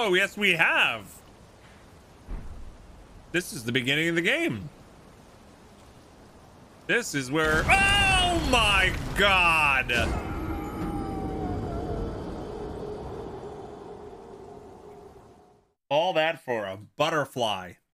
Oh, yes, we have. This is the beginning of the game. This is where... Oh, my God. All that for a butterfly.